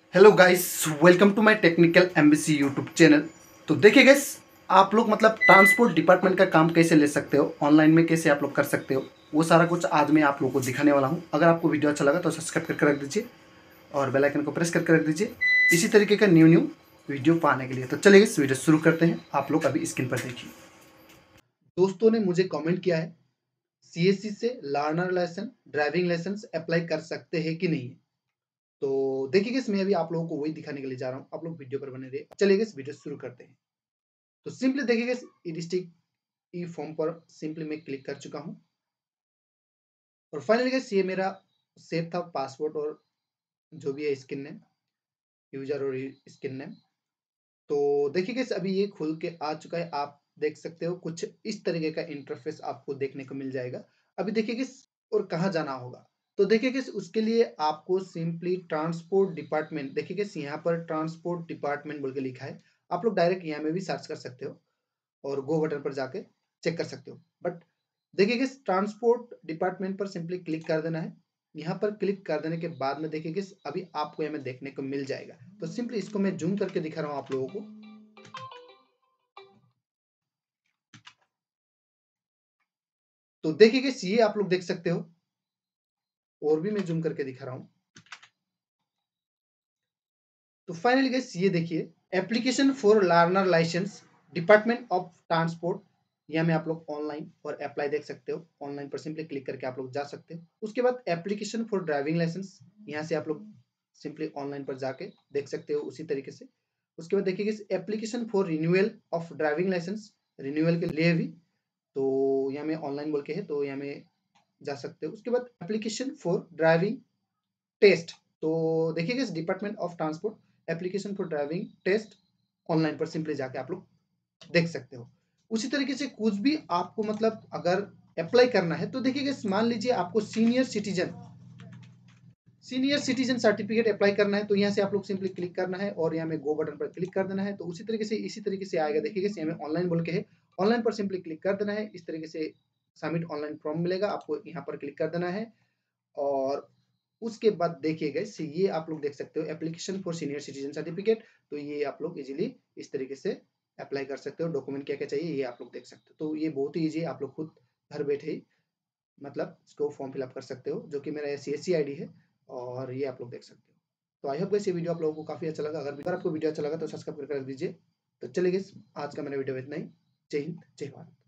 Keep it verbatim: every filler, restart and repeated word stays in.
Hello guys, welcome to my technical MBC YouTube channel. तो देखिए guys, आप लोग मतलब ट्रांसपोर्ट डिपार्टमेंट का काम कैसे ले सकते हो, ऑनलाइन में कैसे आप लोग कर सकते हो, वो सारा कुछ आज मैं आप लोगों को दिखाने वाला हूँ। अगर आपको वीडियो अच्छा लगा तो सब्सक्राइब करके रख दीजिए और बेल आइकन को प्रेस करके रख दीजिए इसी तरीके का न्यू न्यू वीडियो पाने के लिए। तो चलिए इस वीडियो शुरू करते हैं। आप लोग अभी स्क्रीन पर देखिए। दोस्तों ने मुझे कॉमेंट किया है, सीएससी से learner licence driving licence apply कर सकते हैं कि नहीं। तो देखिए गाइस, मैं अभी आप लोगों को वही दिखाने के लिए जा रहा हूँ। आप लोग वीडियो पर बने रहिए। चलिए गाइस, वीडियो शुरू करते हैं। तो सिंपली देखिए guys, E district E form पर सिंपली मैं क्लिक कर चुका हूँ और फाइनली गाइस ये मेरा सेव था पासवर्ड और जो भी है स्किन नेम, यूजर और स्किन नेम। तो देखिए गाइस, अभी ये खुल के आ चुका है। आप देख सकते हो कुछ इस तरीके का इंटरफेस आपको देखने को मिल जाएगा। अभी देखिए गाइस, और कहाँ जाना होगा। तो देखिए गाइस, उसके लिए आपको सिंपली ट्रांसपोर्ट डिपार्टमेंट, देखिए गाइस यहाँ पर ट्रांसपोर्ट डिपार्टमेंट बोल के लिखा है। आप लोग डायरेक्ट यहाँ में भी सर्च कर सकते हो और गो बटन पर जाके चेक कर सकते हो। बट देखिए गाइस, ट्रांसपोर्ट डिपार्टमेंट पर सिंपली क्लिक कर देना है। यहाँ पर क्लिक कर देने के बाद में देखिए गाइस, अभी आपको यहाँ में देखने को मिल जाएगा। तो सिंपली इसको मैं जूम करके दिखा रहा हूँ आप लोगों को। तो देखिए गाइस, ये आप लोग देख सकते हो और भी मैं जूम करके दिखा रहा हूँ। तो फाइनली गाइस ये देखिए, application for learner licence department of transport. यहाँ में आप लोग ऑनलाइन और अप्लाई देख सकते हो। ऑनलाइन पर सिंपली क्लिक करके आप लोग जा सकते हो। उसके बाद एप्लीकेशन फॉर ड्राइविंग लाइसेंस, यहाँ से आप लोग सिंपली ऑनलाइन पर जाके देख सकते हो उसी तरीके से। उसके बाद देखिए application for renewal of driving licence, renewal के लिए भी तो यहाँ में ऑनलाइन बोल के है, तो यहाँ में जा सकते हो। उसके बाद एप्लीकेशन फॉर ड्राइविंग टेस्ट, तो देखिएगा इस department of transport application for driving test, online पर सिंपली जाके आप लोग देख सकते हो। उसी तरीके से कुछ भी आपको मतलब अगर अप्लाई करना है तो देखिएगा, मान लीजिए आपको senior citizen senior citizen certificate apply करना है, तो यहाँ से आप लोग सिंपली क्लिक करना है और यहाँ में गो बटन पर क्लिक कर देना है। तो उसी तरीके से इसी तरीके से आएगा। देखिएगा यहाँ में ऑनलाइन बोल के है, ऑनलाइन पर सिंपली क्लिक कर देना है। इस तरीके से सबमिट ऑनलाइन फॉर्म मिलेगा, आपको यहाँ पर क्लिक कर देना है। और उसके बाद देखिएगा ये आप लोग देख सकते हो application for senior citizen certificate. तो ये आप लोग इजीली इस तरीके से अप्लाई कर सकते हो। डॉक्यूमेंट क्या क्या चाहिए ये आप लोग देख सकते हो। तो ये बहुत ही ईजी, आप लोग खुद घर बैठे ही मतलब इसको फॉर्म फिलअप कर सकते हो, जो कि मेरा C S C I D है और ये आप लोग देख सकते हो। तो आई होप ये वीडियो आप लोगों को काफी अच्छा लगा। अगर आपको वीडियो अच्छा लगा तो सब्सक्राइब करके रख दीजिए। तो चलिए आज का मेरा वीडियो इतना ही। जय हिंद, जय भारत।